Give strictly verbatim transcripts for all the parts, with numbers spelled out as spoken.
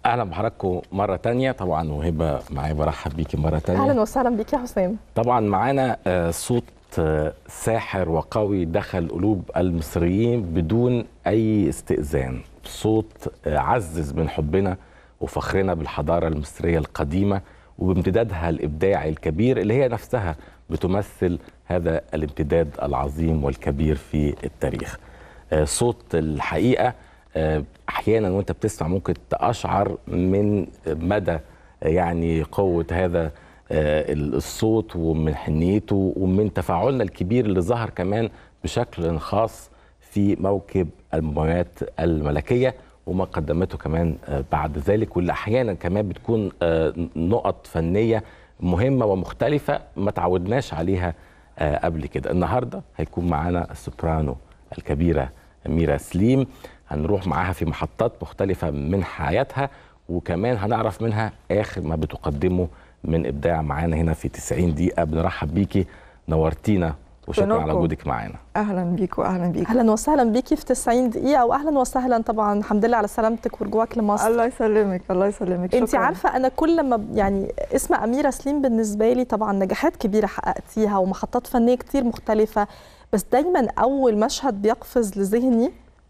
اهلا بحضراتكم مره تانية. طبعا وهبه معايا، برحب بيكي مره تانية. اهلا وسهلا بيك يا حسام. طبعا معانا صوت ساحر وقوي دخل قلوب المصريين بدون اي استئذان، صوت عزز من حبنا وفخرنا بالحضاره المصريه القديمه وبامتدادها الابداعي الكبير اللي هي نفسها بتمثل هذا الامتداد العظيم والكبير في التاريخ. صوت الحقيقه احيانا وانت بتسمع ممكن تقشعر من مدى يعني قوه هذا الصوت ومن حنيته ومن تفاعلنا الكبير اللي ظهر كمان بشكل خاص في موكب المومياوات الملكيه وما قدمته كمان بعد ذلك، واللي احيانا كمان بتكون نقط فنيه مهمه ومختلفه ما تعودناش عليها قبل كده. النهارده هيكون معانا السوبرانو الكبيره أميرة سليم، هنروح معاها في محطات مختلفة من حياتها وكمان هنعرف منها آخر ما بتقدمه من إبداع معانا هنا في تسعين دقيقة. بنرحب بيكي، نورتينا وشكرا على وجودك معانا. اهلا بيك واهلا بيك. اهلا وسهلا بيكي في تسعين دقيقة واهلا وسهلا. طبعا الحمد لله على سلامتك ورجوعك لمصر. الله يسلمك الله يسلمك. انت عارفة انا كل ما يعني اسم أميرة سليم بالنسبة لي طبعا نجاحات كبيرة حققتيها ومحطات فنية كتير مختلفة، بس دايما اول مشهد بيقفز لذهني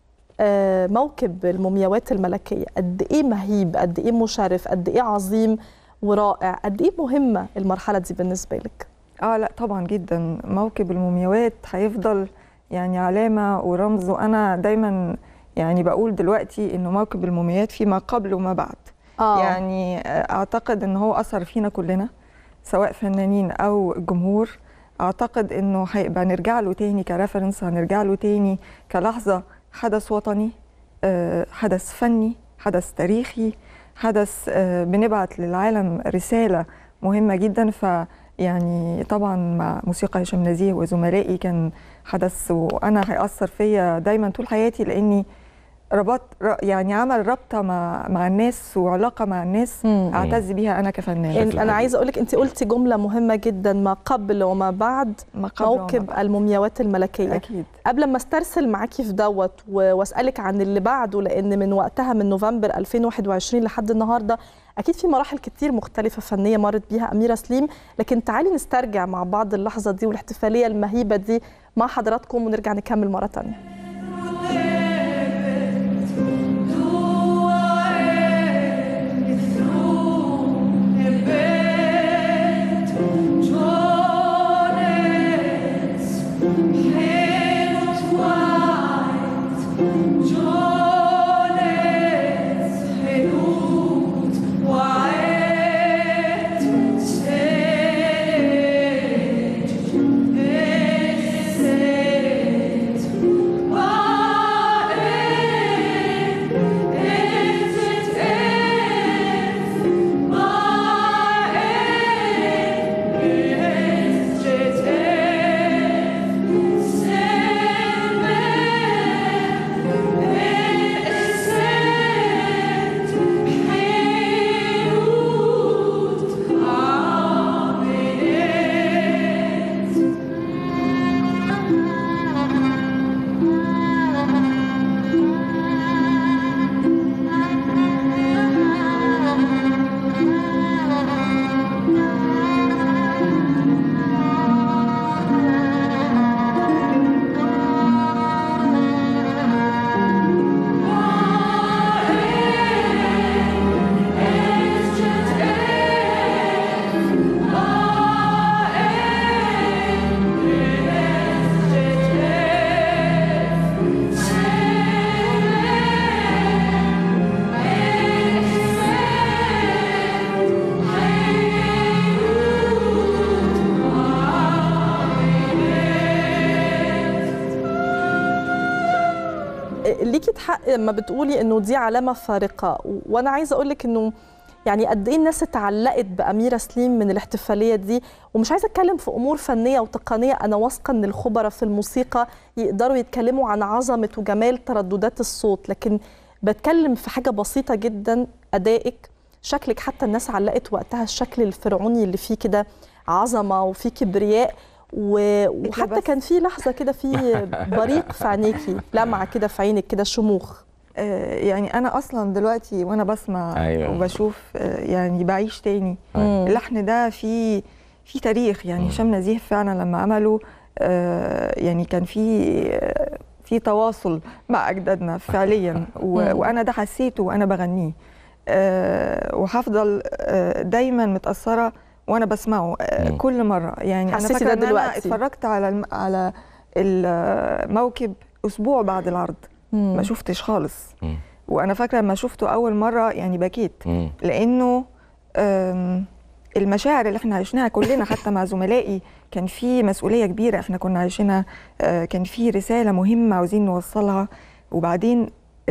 موكب المومياوات الملكية. قد ايه مهيب، قد ايه مشرف، قد ايه عظيم ورائع، قد ايه مهمة المرحلة دي بالنسبة لك؟ اه لا طبعا جدا. موكب المومياوات هيفضل يعني علامة ورمز، وانا دايما يعني بقول دلوقتي انه موكب المومياوات فيه ما قبل وما بعد. آه. يعني اعتقد ان هو اثر فينا كلنا سواء فنانين او جمهور. اعتقد انه هيبقى نرجع له تاني كريفرنس، هنرجع له تاني كلحظة حدث وطني، حدث فني، حدث تاريخي، حدث بنبعت للعالم رسالة مهمة جدا. فيعني طبعا مع موسيقى هشام نزيه وزملائي كان حدث وانا هيأثر فيا دايما طول حياتي، لاني ربط يعني عمل رابطه مع مع الناس وعلاقه مع الناس مم. اعتز بيها انا كفنان. انا عايزه اقول لك انت قلتي جمله مهمه جدا، ما قبل وما بعد ما قبل موكب وما بعد. المومياوات الملكيه. اكيد. قبل ما استرسل معاكي في دوت واسالك عن اللي بعده، لان من وقتها من نوفمبر ألفين وواحد وعشرين لحد النهارده اكيد في مراحل كتير مختلفه فنيه مرت بيها أميرة سليم، لكن تعالي نسترجع مع بعض اللحظه دي والاحتفاليه المهيبه دي مع حضراتكم ونرجع نكمل مره ثانيه. ليكي حق لما بتقولي انه دي علامه فارقه، وانا عايزه اقول لك انه يعني قد ايه الناس اتعلقت بأميرة سليم من الاحتفاليه دي. ومش عايزه اتكلم في امور فنيه وتقنيه، انا واثقه ان الخبراء في الموسيقى يقدروا يتكلموا عن عظمه وجمال ترددات الصوت، لكن بتكلم في حاجه بسيطه جدا، ادائك، شكلك. حتى الناس علقت وقتها الشكل الفرعوني اللي فيه كده عظمه وفيه كبرياء، وحتى كان في لحظه كده في بريق في عينيكي، لمعه كده في عينك كده، شموخ. يعني انا اصلا دلوقتي وانا بسمع أيوة. وبشوف يعني بعيش تاني. أيوة. اللحن ده فيه في تاريخ، يعني هشام نزيه فعلا لما عمله يعني كان في في تواصل مع اجدادنا فعليا، وانا ده حسيته وانا بغنيه، وهفضل دايما متاثره وانا بسمعه كل مره. يعني انا فاكره ان انا اتفرجت على على الموكب اسبوع بعد العرض، مم. ما شفتش خالص. مم. وانا فاكره لما شفته اول مره يعني بكيت، مم. لانه المشاعر اللي احنا عايشناها كلنا حتى مع زملائي كان في مسؤوليه كبيره احنا كنا عايشينها، كان في رساله مهمه عاوزين نوصلها. وبعدين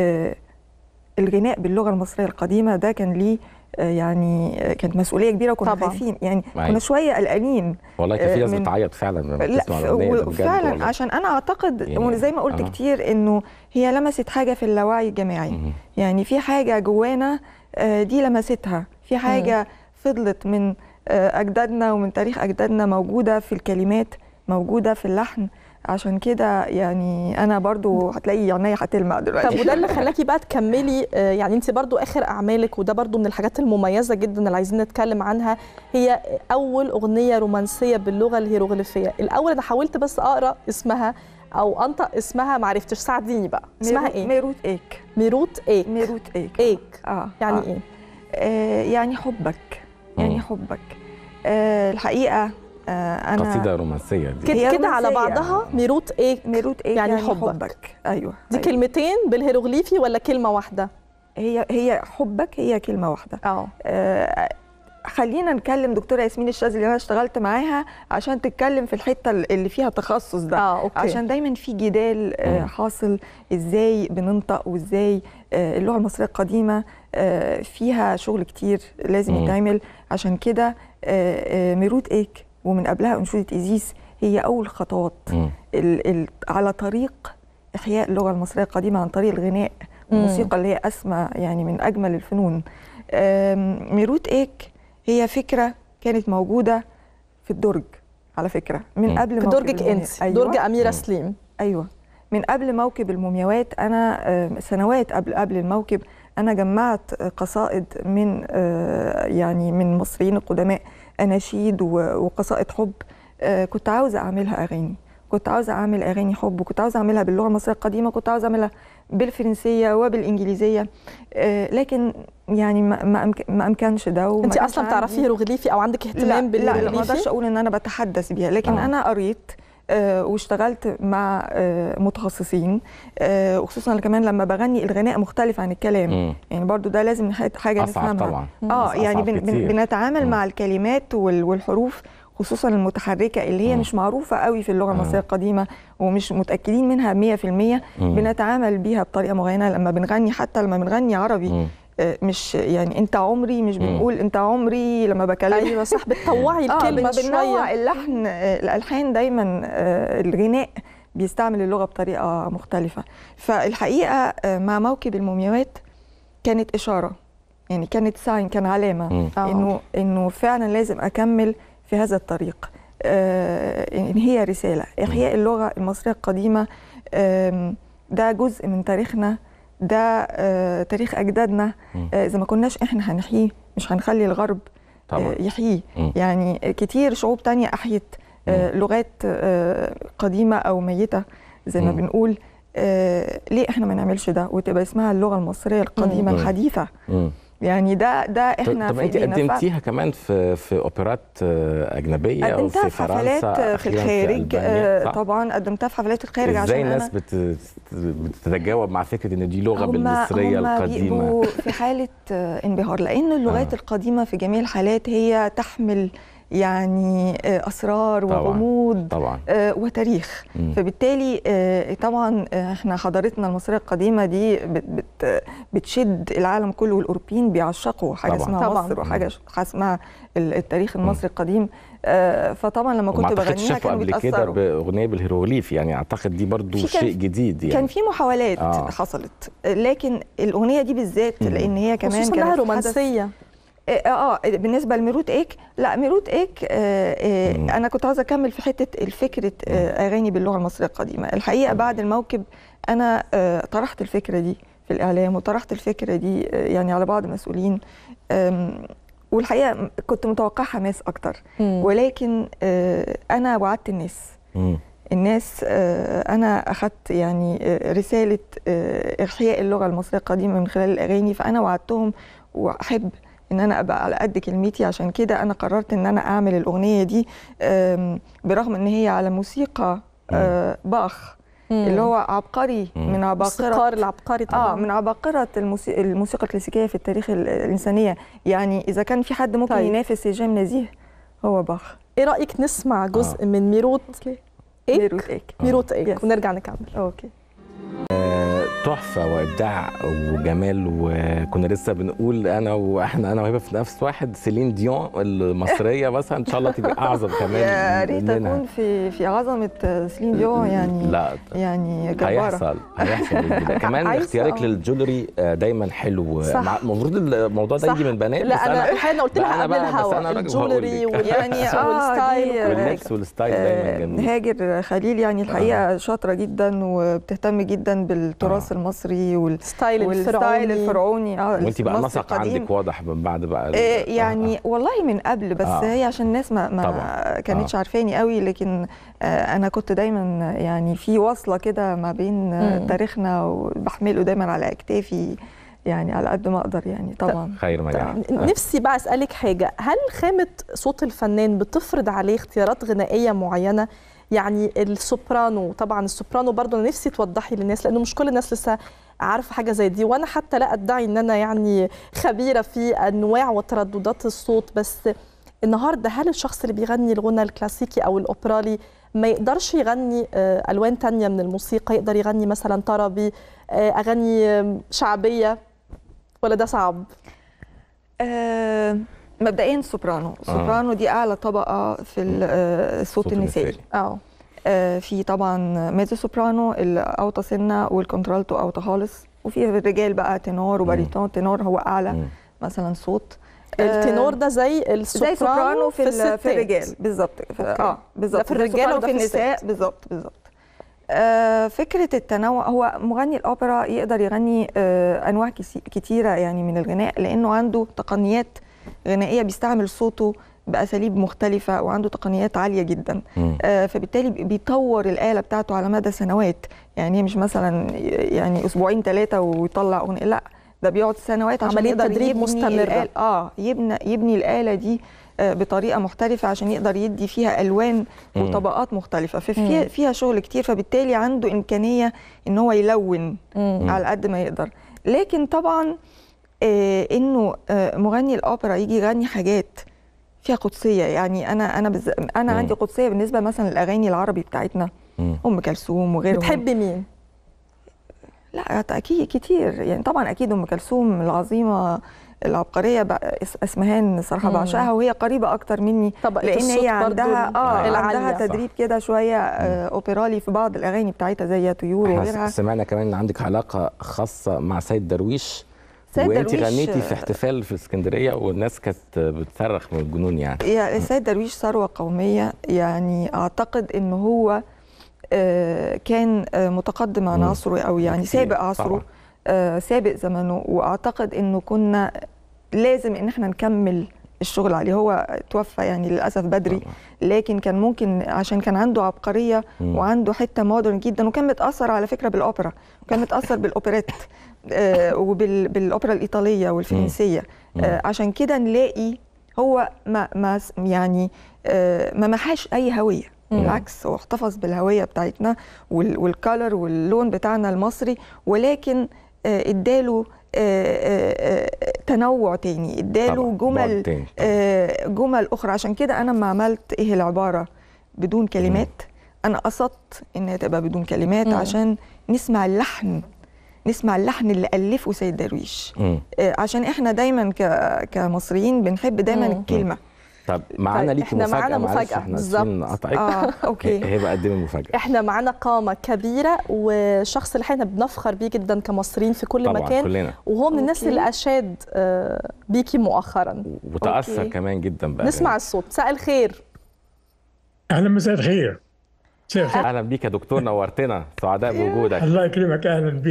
الغناء باللغه المصريه القديمه ده كان ليه يعني كانت مسؤوليه كبيره، وكنا خايفين يعني معي. كنا شويه قلقانين والله. كان في ناس بتعيط فعلا لما تسمع الاغنيه دي فعلا والله. عشان انا اعتقد يعني زي ما قلت أه. كتير انه هي لمست حاجه في اللاوعي الجماعي. مم. يعني في حاجه جوانا دي لمستها، في حاجه مم. فضلت من اجدادنا ومن تاريخ اجدادنا موجوده في الكلمات، موجوده في اللحن. عشان كده يعني انا برضو هتلاقي عينيا هتلمع دلوقتي. طب وده اللي خلاكي بقى تكملي، يعني انت برضو اخر اعمالك، وده برضو من الحاجات المميزه جدا اللي عايزين نتكلم عنها، هي اول اغنيه رومانسيه باللغه الهيروغليفيه. الاول انا حاولت بس اقرا اسمها او انطق اسمها، ما عرفتش، ساعديني بقى. اسمها ايه؟ ميروت ايك. ميروت ايك. ميروت ايك. ايك اه يعني آه. ايه؟ آه يعني حبك، يعني حبك. آه الحقيقه آه أنا قصيدة رومانسية دي كده على بعضها. ميروت ايك. ميروت ايك يعني, يعني حبك. حبك. ايوه دي أيوة. كلمتين بالهيروغليفي ولا كلمة واحدة؟ هي هي حبك هي كلمة واحدة. اه خلينا نكلم دكتورة ياسمين الشاذلي اللي انا اشتغلت معاها عشان تتكلم في الحتة اللي فيها تخصص ده. اه اوكي. عشان دايما في جدال آه حاصل ازاي بننطق، وازاي آه اللغة المصرية القديمة آه فيها شغل كتير لازم يتعمل. عشان كده آه آه ميروت ايك ومن قبلها أنشودة إيزيس هي أول خطوات ال ال على طريق إحياء اللغة المصرية القديمة عن طريق الغناء والموسيقى اللي هي أسمى يعني من أجمل الفنون. ميروت ايك هي فكرة كانت موجودة في الدرج على فكرة من قبل في درجك أنت. أيوة. درج أميرة سليم. أيوة من قبل موكب المومياوات. أنا سنوات قبل قبل الموكب أنا جمعت قصائد من يعني من مصريين القدماء، أناشيد وقصائد حب. كنت عاوزة أعملها أغاني، كنت عاوزة أعمل أغاني حب، وكنت عاوزة أعملها باللغة المصرية القديمة، كنت عاوزة أعملها بالفرنسية وبالإنجليزية، لكن يعني ما ما أمكنش ده. أنت أصلا بتعرفي هيروغليفي أو عندك اهتمام بالهيروغليفي؟ لا لا ما أقدرش أقول إن أنا بتحدث بيها، لكن آه. أنا قريت آه واشتغلت مع آه متخصصين، آه وخصوصا كمان لما بغني الغناء مختلف عن الكلام. م. يعني برضو ده لازم حاجة نفهمها طبعا. اه يعني بن بن بنتعامل م. مع الكلمات والحروف خصوصا المتحركة اللي هي م. مش معروفة قوي في اللغة المصرية القديمة ومش متأكدين منها مية في المية. بنتعامل بيها بطريقة معينة لما بنغني، حتى لما بنغني عربي م. مش يعني انت عمري، مش بنقول انت عمري لما بكلم. ايوه صح، بتطوعي الكلمه آه شويه. اللحن الالحان دايما الغناء بيستعمل اللغه بطريقه مختلفه. فالحقيقه مع موكب المومياوات كانت اشاره، يعني كانت ساين، كان علامه انه انه فعلا لازم اكمل في هذا الطريق. ان هي رساله احياء اللغه المصريه القديمه، ده جزء من تاريخنا، ده آه تاريخ أجدادنا. آه إذا ما كناش إحنا هنحييه مش هنخلي الغرب آه يحييه. يعني كتير شعوب تانية أحيت آه لغات آه قديمة أو ميتة زي ما مم. بنقول. آه ليه إحنا ما نعملش ده وتبقى اسمها اللغة المصرية القديمة مم. الحديثة؟ مم. يعني ده ده احنا طب انت قدمتيها كمان في في اوبرات اجنبيه او في فرنسا، في الخارج؟ في طبعا قدمتها في حفلات الخارج. عشان ازاي الناس بت بتتجاوب مع فكره ان دي لغه بالمصريه هم القديمه؟ هم في حاله انبهار، لان اللغات آه. القديمه في جميع الحالات هي تحمل يعني اسرار طبعًا. وغموض طبعًا. آه وتاريخ. مم. فبالتالي آه طبعا احنا حضارتنا المصريه القديمه دي بت بت بتشد العالم كله، والاوروبيين بيعشقوا حاجه طبعًا. اسمها طبعًا. مصر وحاجه اسمها التاريخ المصري مم. القديم. آه فطبعا لما كنت بغنيها كانوا قبل كده باغنيه بالهيروغليفي، يعني اعتقد دي برضو شيء جديد. يعني كان في محاولات آه. حصلت، لكن الاغنيه دي بالذات لان هي كمان كانت انها رومانسيه. اه بالنسبه لميروت ايك، لا ميروت ايك آه آه انا كنت عاوزه اكمل في حته الفكره آه اغاني باللغه المصريه القديمه. الحقيقه بعد الموكب انا آه طرحت الفكره دي في في الاعلام، وطرحت الفكره دي يعني على بعض المسؤولين، والحقيقه كنت متوقعه حماس اكتر، ولكن انا وعدت الناس م. الناس انا اخذت يعني رساله احياء اللغه المصريه القديمه من خلال الاغاني، فانا وعدتهم واحب ان انا ابقى على قد كلمتي. عشان كده انا قررت ان انا اعمل الاغنيه دي برغم ان هي على موسيقى باخ مم. اللي هو عبقري مم. من عباقرة الموسيقار العبقري طبعا اه من عباقرة الموسيقى, الموسيقى الكلاسيكية في التاريخ الإنسانية. يعني إذا كان في حد ممكن طيب. ينافس جام نزيه هو باخ. إيه رأيك نسمع جزء آه. من ميروت أوكي. إيك ميروت إيك ميروت إيك yes. ونرجع نكمل. أوكي. تحفه وابداع وجمال. وكنا لسه بنقول انا واحنا انا وهبه في نفس واحد، سيلين ديون المصريه مثلا ان شاء الله تبقى اعظم كمان. يا ريت اكون في في عظمه سيلين ديون يعني. لا يعني جباره. هيحصل هيحصل كمان. اختيارك للجولري دايما حلو. المفروض الموضوع ده يجي من بنات. لا انا الحقيقه قلت لها قبل الهوا الجولري يعني اه واللبس والستايل دايما جميل. هاجر خليل يعني الحقيقه شاطره جدا وبتهتم جدا بالتراث المصري والستايل الفرعوني, الفرعوني. اه وانت بقى النسق عندك واضح من بعد بقى آه يعني آه. والله من قبل بس آه. هي عشان الناس ما, ما كانتش آه. عارفاني قوي، لكن آه انا كنت دايما يعني في وصله كده ما بين آه تاريخنا وبحمله دايما على اكتافي يعني على قد ما اقدر يعني. طبعا خير مجال. نفسي بقى اسالك حاجه، هل خامه صوت الفنان بتفرض عليه اختيارات غنائيه معينه؟ يعني السوبرانو، طبعا السوبرانو برضو انا نفسي توضحي للناس لانه مش كل الناس لسه عارفه حاجه زي دي، وانا حتى لا ادعي ان انا يعني خبيره في انواع وترددات الصوت، بس النهارده هل الشخص اللي بيغني الغنى الكلاسيكي او الاوبرالي ما يقدرش يغني الوان تانية من الموسيقى؟ يقدر يغني مثلا طربي، اغاني شعبيه، ولا ده صعب؟ أه مبدئيا السوبرانو، السوبرانو آه. دي اعلى طبقه في الصوت النسائي. اه في طبعا ميزو سوبرانو الاوطى سنه، والكونترالتو اوطى خالص، وفي الرجال بقى تنور وباريتون. تنور هو اعلى مم. مثلا صوت. التنور ده زي السوبرانو, زي سوبرانو في, في, في الرجال بالظبط. اه بالظبط في الرجال وفي النساء بالظبط بالظبط. آه فكره التنوع، هو مغني الاوبرا يقدر يغني آه انواع كتيره يعني من الغناء، لانه عنده تقنيات غنائيه بيستعمل صوته باساليب مختلفه، وعنده تقنيات عاليه جدا. آه فبالتالي بيطور الاله بتاعته على مدى سنوات. يعني مش مثلا يعني اسبوعين ثلاثه ويطلع اغنيه، لا ده بيقعد سنوات عشان يقدر تدريب مستمر. اه يبني يبني الاله دي آه بطريقه محترفه عشان يقدر يدي فيها الوان مم. وطبقات مختلفه، ففيها فيها شغل كتير، فبالتالي عنده امكانيه ان هو يلون مم. على قد ما يقدر. لكن طبعا آه انه آه مغني الاوبرا يجي يغني حاجات فيها قدسيه، يعني انا انا بز... انا مم. عندي قدسيه بالنسبه مثلا للاغاني العربي بتاعتنا، مم. ام كلثوم وغيرهم. بتحبي مين؟ لا اكيد كتير يعني، طبعا اكيد ام كلثوم العظيمه العبقريه اسمهان صراحه بعشقها، وهي قريبه اكتر مني لان هي عندها اه عندها تدريب كده شويه آه اوبرالي في بعض الاغاني بتاعتها زي طيور وغيرها. سمعنا كمان ان عندك علاقه خاصه مع سيد درويش، وانت غنيتي في احتفال في اسكندريه والناس كانت بتصرخ من الجنون يعني. يا سيد درويش ثروه قوميه، يعني اعتقد ان هو آه كان آه متقدم عن عصره، او يعني سابق عصره، آه سابق زمنه، واعتقد انه كنا لازم ان احنا نكمل الشغل عليه. هو توفى يعني للاسف بدري، لكن كان ممكن عشان كان عنده عبقريه مم. وعنده حته مودرن جدا، وكان متاثر على فكره بالاوبرا، وكان متاثر بالاوبريت آه وبالاوبرا الايطاليه والفرنسيه. آه عشان كده نلاقي هو ما ما يعني آه ما محاش اي هويه، بالعكس هو احتفظ بالهويه بتاعتنا والكالر واللون بتاعنا المصري، ولكن آه اداله آه آه تنوع تاني، اداله جمل آه جمل اخرى. عشان كده انا لما عملت ايه العباره بدون كلمات، مم. انا قصدت انها تبقى بدون كلمات مم. عشان نسمع اللحن، نسمع اللحن اللي ألفه سيد درويش. آه عشان احنا دايما كمصريين بنحب دايما مم. الكلمه. طب معانا ليكي مفاجأة. احنا معانا مفاجأة بالظبط. اه اوكي. هي بقى قدمي المفاجأة. احنا معانا قامة كبيرة وشخص اللي احنا بنفخر بيه جدا كمصريين في كل طبعاً مكان كلنا. وهو من الناس اللي اشاد بيكي مؤخرا وتأثر أوكي. كمان جدا بقى. نسمع الصوت. مساء الخير. اهلا مساء الخير. اهلا بيك يا دكتور، نورتنا، سعداء بوجودك. الله يكرمك، اهلا بيك.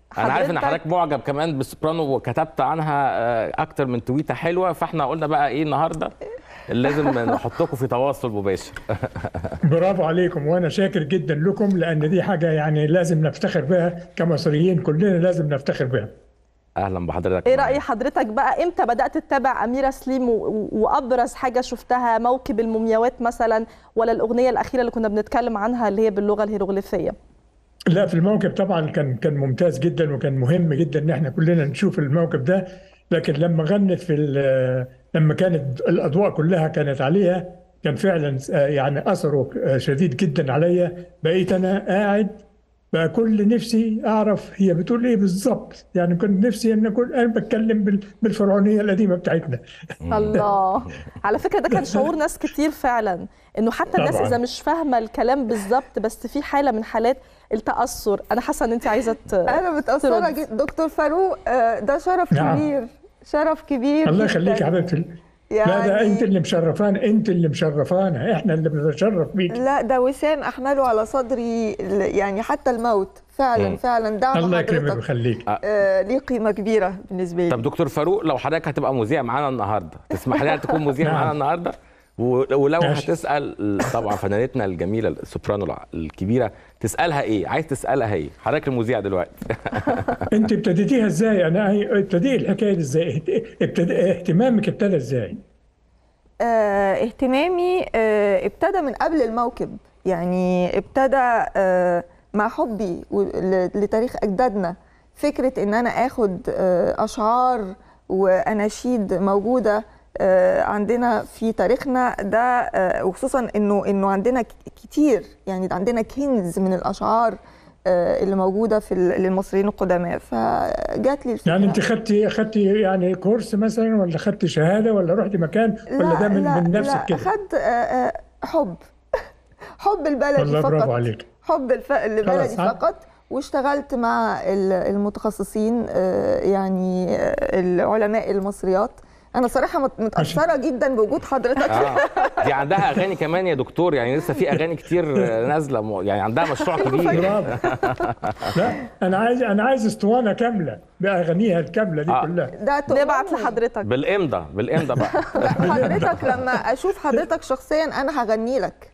انا عارف ان حضرتك معجب كمان بالسوبرانو وكتبت عنها اكتر من تويته حلوه، فاحنا قلنا بقى ايه النهارده لازم نحطكم في تواصل مباشر. برافو عليكم، وانا شاكر جدا لكم، لان دي حاجه يعني لازم نفتخر بها كمصريين، كلنا لازم نفتخر بها. اهلا بحضرتك. ايه راي حضرتك بقى، امتى بدات تتابع اميره سليم و... وابرز حاجه شفتها موكب المومياوات مثلا، ولا الاغنيه الاخيره اللي كنا بنتكلم عنها اللي هي باللغه الهيروغليفيه؟ لا، في الموكب طبعا كان كان ممتاز جدا، وكان مهم جدا ان احنا كلنا نشوف الموكب ده. لكن لما غنت في لما كانت الاضواء كلها كانت عليها، كان فعلا يعني اثره شديد جدا عليا. بقيت انا قاعد بقى كل نفسي اعرف هي بتقول ايه بالظبط، يعني كنت نفسي ان اكون انا بتكلم بالفرعونيه القديمه بتاعتنا. الله، على فكره ده كان شعور ناس كتير فعلا، انه حتى الناس طبعاً. اذا مش فاهمه الكلام بالظبط بس في حاله من حالات التاثر. انا حاسه ان انت عايزه انا متاثره جدا دكتور فاروق، ده شرف نعم. كبير، شرف كبير. الله يخليك يا حبيبتي. يعني لا ده انت اللي مشرفانا، انت اللي مشرفانا، احنا اللي بنتشرف بيك. لا ده وسام احمله على صدري يعني حتى الموت. فعلا مم. فعلا دعم الله حضرتك يكرمك ويخليك. آه ليه قيمه كبيره بالنسبه لي. طب دكتور فاروق، لو حضرتك هتبقى مذيع معانا النهارده تسمح لنا تكون مذيع نعم. معانا النهارده؟ ولو ماشي. هتسال طبعا فنانتنا الجميله السوبرانو الكبيره، تسالها ايه؟ عايز تسالها ايه؟ حضرتك المذيع دلوقتي. انت ابتديتيها ازاي؟ انا ابتدي الحكايه دي ازاي؟ ابتدي اهتمامك ابتدى ازاي؟ آه اهتمامي آه ابتدى من قبل الموكب، يعني ابتدى آه مع حبي لتاريخ اجدادنا. فكره ان انا اخد آه اشعار واناشيد موجوده آه عندنا في تاريخنا ده، آه وخصوصا انه انه عندنا كتير، يعني عندنا كنز من الاشعار آه اللي موجوده في للمصريين القدماء. فجات لي الفكره. يعني انت خدتي خدتي يعني كورس مثلا، ولا خدتي شهاده، ولا رحتي مكان، ولا ده من, لا من نفسك لا كده؟ خدت آه حب حب البلدي والله فقط. برافو عليك. حب الف... البلدي فقط. واشتغلت مع المتخصصين يعني العلماء المصريات. انا صراحه متاثره جدا بوجود حضرتك. آه. دي عندها اغاني كمان يا دكتور، يعني لسه في اغاني كتير نازله، يعني عندها مشروع كبير. لا انا عايز انا عايز اسطوانه كامله باغانيها الكامله دي. آه. كلها ده نبعت لحضرتك بالامضه بالامضه بقى. حضرتك لما اشوف حضرتك شخصيا انا هغني لك.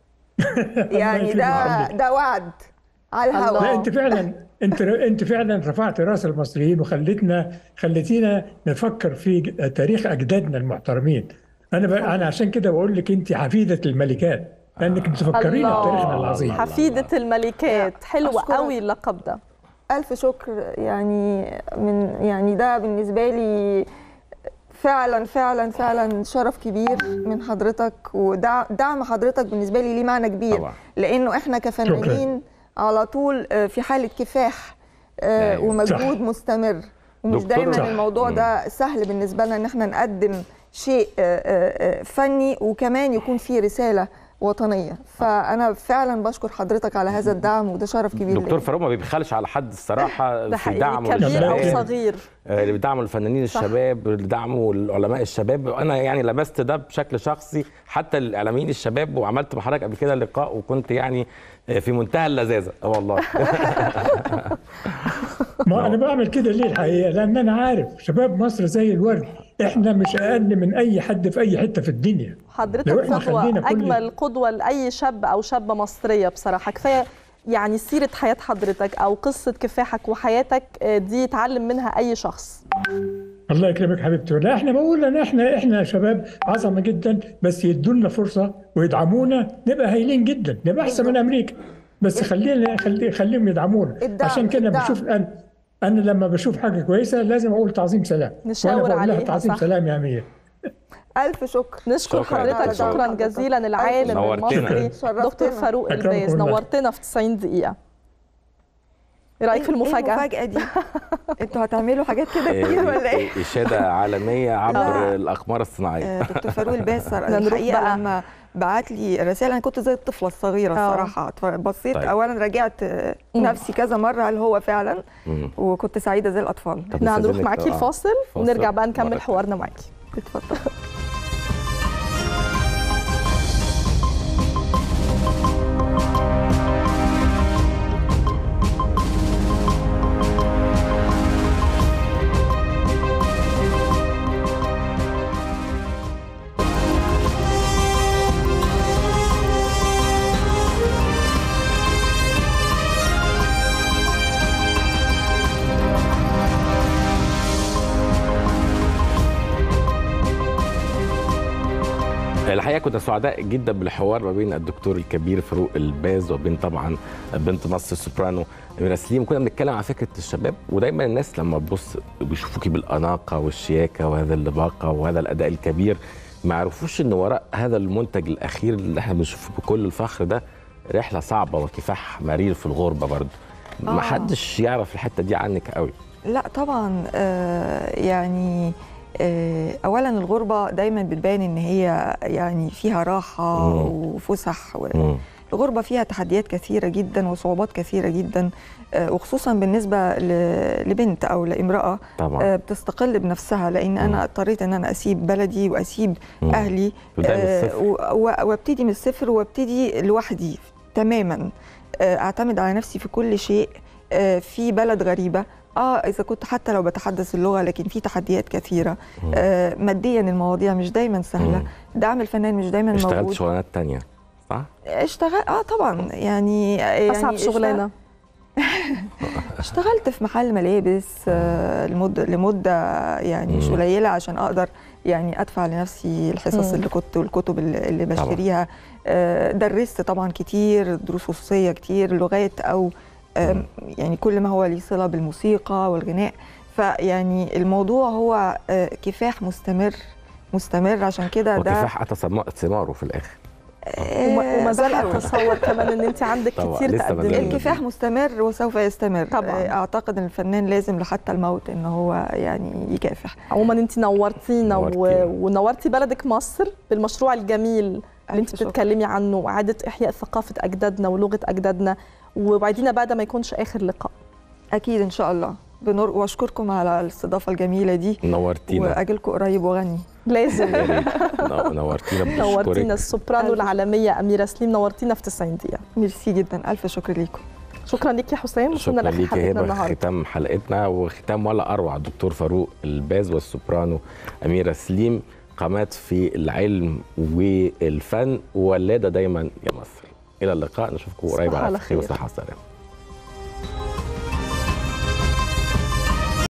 يعني ده ده وعد على الهواء. لا انت فعلا انت انت فعلا رفعت راس المصريين، وخلتنا خليتينا نفكر في تاريخ اجدادنا المحترمين. انا ب... انا عشان كده بقول لك انت حفيده الملكات، لانك بتفكرينا بتاريخنا العظيم. حفيده الملكات، حلوه قوي اللقب ده. الف شكر، يعني من يعني ده بالنسبه لي فعلا فعلا فعلا شرف كبير من حضرتك، ودعم حضرتك بالنسبه لي ليه معنى كبير طبعا. لانه احنا كفنانين على طول في حاله كفاح ومجهود صح. مستمر، ومش دايما صح. الموضوع ده سهل بالنسبه لنا ان احنا نقدم شيء فني وكمان يكون فيه رساله وطنيه. فانا فعلا بشكر حضرتك على هذا الدعم، وده شرف كبير. دكتور فاروق ما بيبخلش على حد الصراحه في دعمه كبير او صغير، اللي بيدعموا الفنانين الشباب، اللي بيدعموا العلماء الشباب. انا يعني لمست ده بشكل شخصي، حتى الاعلاميين الشباب، وعملت مع حضرتك قبل كده لقاء وكنت يعني في منتهى اللذاذه والله. ما انا بعمل كده ليه الحقيقه؟ لان انا عارف شباب مصر زي الورد، احنا مش اقل من اي حد في اي حته في الدنيا. حضرتك قدوه، اجمل قدوه لاي شاب او شابه مصريه بصراحه. كفايه يعني سيره حياه حضرتك او قصه كفاحك وحياتك دي يتعلم منها اي شخص. الله يكرمك حبيبتي. لا احنا بقول ان احنا احنا شباب عظمه جدا، بس يدوا لنا فرصه ويدعمونا نبقى هايلين جدا، نبقى احسن من امريكا. بس خلينا خلي خليهم يدعمونا. عشان كده بشوف الان انا لما بشوف حاجه كويسه لازم اقول تعظيم سلام، نشاور عليها. تعظيم صح. سلام يا امير. الف شكر. نشكر حضرتك شكرا جزيلا. العالم المصري دكتور فاروق الباز، نورتنا في تسعين دقيقه. ايه رايك في المفاجاه؟ المفاجاه دي انتوا هتعملوا حاجات كده كتير ولا ايه؟ اشاده عالميه عبر الاقمار الصناعيه. دكتور فاروق الباز الحقيقه لما بعت لي رسائل انا كنت زي الطفله الصغيره الصراحه. بصيت طيب. اولا راجعت نفسي كذا مره هل هو فعلا، وكنت سعيده زي الاطفال. احنا هنروح معاكي الفاصل ونرجع بقى نكمل حوارنا معاكي. اتفضل. الحقيقه كنا سعداء جدا بالحوار ما بين الدكتور الكبير فاروق الباز وبين طبعا بنت مصر السوبرانو أميرة سليم. كنا بنتكلم عن فكره الشباب، ودايما الناس لما تبص بيشوفوكي بالاناقه والشياكه وهذا اللباقه وهذا الاداء الكبير، ما يعرفوش ان وراء هذا المنتج الاخير اللي احنا بنشوفه بكل الفخر ده رحله صعبه وكفاح مرير في الغربه برضه. آه. ما حدش يعرف الحته دي عنك قوي. لا طبعا. آه يعني آه اولا الغربه دايما بتبان ان هي يعني فيها راحه مم. وفسح و... الغربه فيها تحديات كثيره جدا وصعوبات كثيره جدا، آه وخصوصا بالنسبه ل... لبنت او لامراه طبعا. آه بتستقل بنفسها، لان مم. انا اضطريت ان انا اسيب بلدي واسيب مم. اهلي آه وابتدي من الصفر وابتدي لوحدي تماما، آه اعتمد على نفسي في كل شيء آه في بلد غريبه. اه اذا كنت حتى لو بتحدث اللغه لكن في تحديات كثيره. آه ماديا المواضيع مش دايما سهله، مم. دعم الفنان مش دايما موجود. اشتغلت شغلانات تانية صح؟ اشتغل اه طبعا يعني يعني اصعب شغلانه. اشتغلت في محل ملابس آه لمده لمده يعني مش قليله عشان اقدر يعني ادفع لنفسي الحصص اللي كنت والكتب اللي بشتريها. آه درست طبعا كتير، دروس خصوصيه كتير، لغات او يعني كل ما هو ليه صله بالموسيقى والغناء. فيعني الموضوع هو كفاح مستمر مستمر، عشان كده ده وكفاح اتى ثماره في الاخر. وما زال اتصور كمان ان انت عندك كتير تقدمي. الكفاح مستمر وسوف يستمر طبعا. اعتقد ان الفنان لازم لحتى الموت ان هو يعني يكافح. عموما انت نورتينا ونورتي بلدك مصر بالمشروع الجميل اللي انت بتتكلمي عنه، واعاده احياء ثقافه اجدادنا ولغه اجدادنا، ووعدينا بقى ده ما يكونش اخر لقاء. اكيد ان شاء الله. بنور واشكركم على الاستضافه الجميله دي. نورتينا واجيلكم قريب وغني لازم. نورتينا بشكرك. نورتينا السوبرانو العالميه أميرة سليم، نورتينا في تسعين دقيقه. ميرسي جدا، الف شكر ليكم. شكرا ليك يا حسام. شكرا ليك يا هبه. ختام حلقتنا وختام ولا اروع الدكتور فاروق الباز والسوبرانو أميرة سليم، قامات في العلم والفن وولاده دايما يا مصر. الى اللقاء، نشوفكم قريب على خير وصحه وسلامه.